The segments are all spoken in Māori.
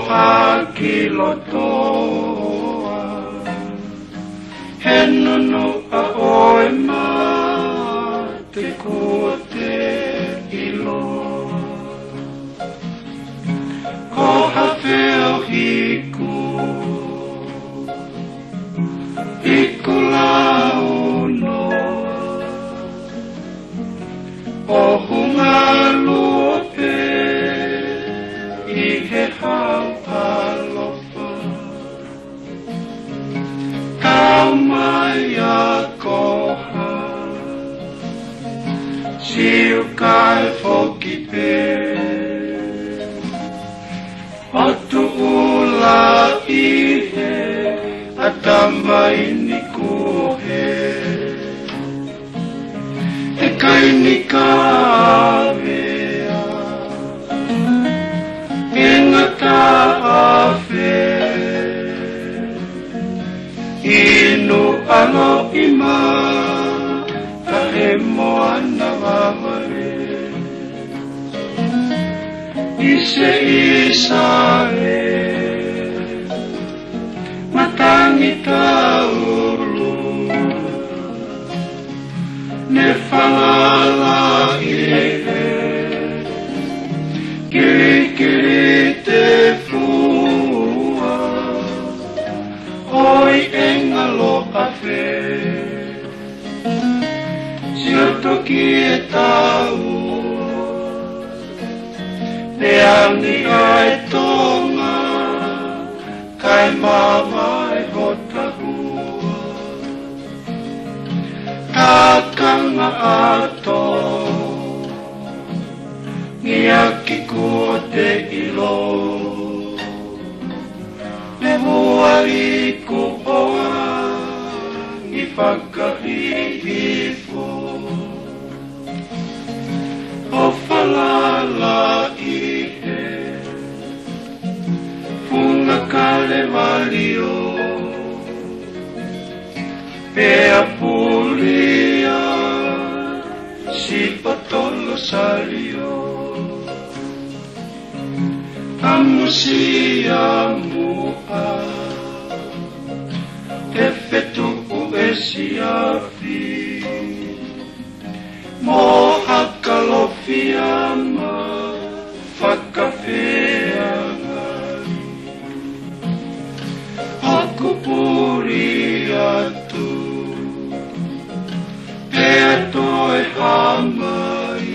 hakilotoa he nunu a oe ma te kua te ilo ko hawheo hiku iku launo o hunga luope i he hau alofa kau mai a koha siu kai foki pe Atu ula ihe atamai ni kuhe e kai ni kawea e ngata awe inu ano ima ka he moana wamare Ise isae matangi tauru ne falala ihe kiri kiri te fua oi engalo afe siatoki e tau Ne ani ai tonga, kai mama e hotahua. Kakanga ato, ngiaki kua te ilo. Ne muari ku oa, ngi whakahihifo. O falala Kale valio Pea pulia Si potolo salio Amusia mua Efetu uesiafi Moha kalofiama Fakafea Kupuri atu Pea toi hamai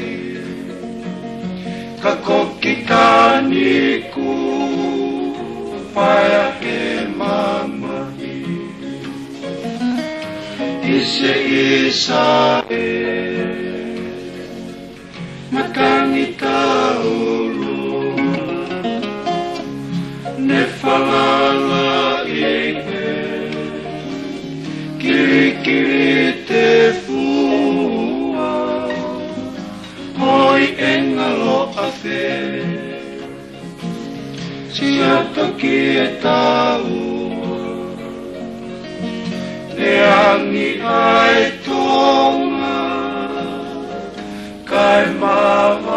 Kakoki kaniku Paya ke mamai Ise isae Makangi taulu Ne falala Kiri te fua Hoi engalo afe Siatoki e tau Ne angi ai tonga Kai mawa